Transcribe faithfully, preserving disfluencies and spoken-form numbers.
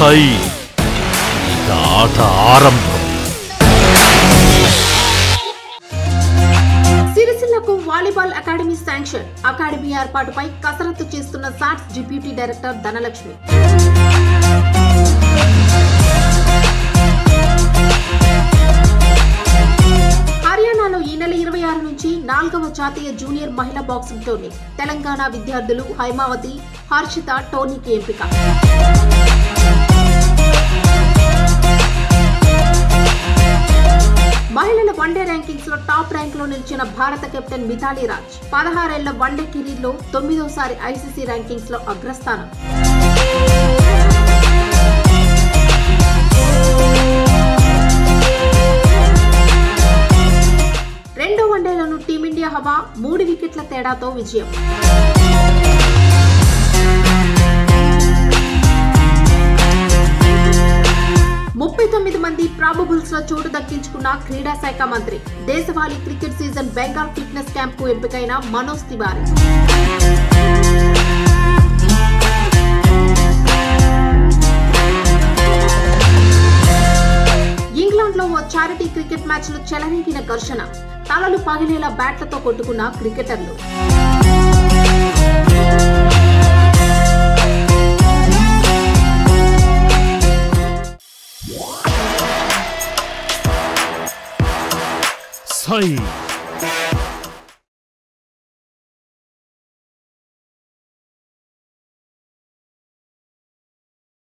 SYE Ika Aata Arambam. సిరిసిల్లకు volleyball academy sanction. Academy ఏర్పాటుపై కసరత్తు చేస్తున్న సాట్స్ డిప్యూటీ డైరెక్టర్ ధనలక్ష్మి. హర్యానాలో ఈ నెల ఇరవై ఆరు నుంచి నాలుగవ జాతీయ జూనియర్ మహిళా బాక్సింగ్ టోర్నీ. తెలంగాణ విద్యార్థులు హైమావతి, హర్షిత టోర్నీకి ఎంపిక. మహిళల వన్డే ర్యాంకింగ్స్ లో టాప్ ర్యాంక్ లో నిలిచిన భారత కెప్టెన్ మిథాలీ రాజ్ పదహారేళ్ల వన్డే కెరీర్ లో తొమ్మిదోసారి ఐసీసీ ర్యాంకింగ్స్ లో అగ్రస్థానం. రెండో వన్డేలోనూ టీమిండియా హవా మూడు వికెట్ల తేడాతో విజయం. ముప్పై తొమ్మిది మంది ప్రాబబుల్స్ లో చోటు దక్కించుకున్న క్రీడా శాఖ మంత్రి. దేశవాళీ cricket season Bengal fitness camp కు ఎంపికైన మనోజ్ తివారీ. ఇంగ్లాండ్ లో ఓ చారిటీ క్రికెట్ మ్యాచ్ లో చెలరేగిన ఘర్షణ. తలలు పగిలేలా బ్యాట్లతో కొట్టుకున్న క్రికెటర్లు. SYE